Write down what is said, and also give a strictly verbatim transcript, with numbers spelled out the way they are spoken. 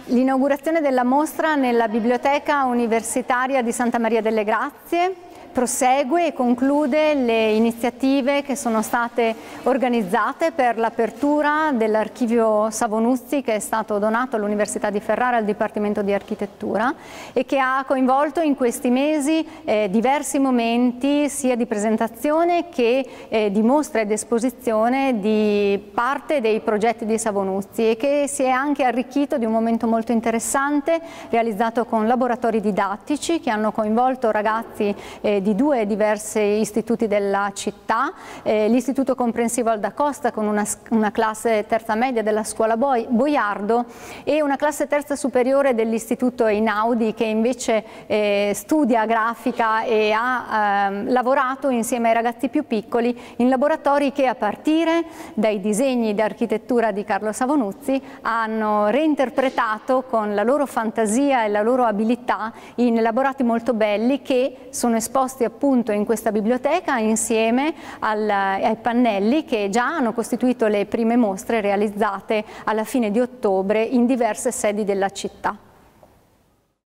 L'inaugurazione della mostra nella Biblioteca Universitaria di Santa Maria delle Grazie prosegue e conclude le iniziative che sono state organizzate per l'apertura dell'archivio Savonuzzi, che è stato donato all'Università di Ferrara al Dipartimento di Architettura e che ha coinvolto in questi mesi eh, diversi momenti sia di presentazione che eh, di mostra ed esposizione di parte dei progetti di Savonuzzi, e che si è anche arricchito di un momento molto interessante realizzato con laboratori didattici che hanno coinvolto ragazzi eh, di due diversi istituti della città, eh, l'Istituto Comprensivo Alda Costa con una, una classe terza media della scuola Boi, Boiardo e una classe terza superiore dell'Istituto Einaudi, che invece eh, studia grafica e ha eh, lavorato insieme ai ragazzi più piccoli in laboratori che, a partire dai disegni di architettura di Carlo Savonuzzi, hanno reinterpretato con la loro fantasia e la loro abilità in elaborati molto belli che sono esposti appunto in questa biblioteca insieme al, ai pannelli che già hanno costituito le prime mostre realizzate alla fine di ottobre in diverse sedi della città.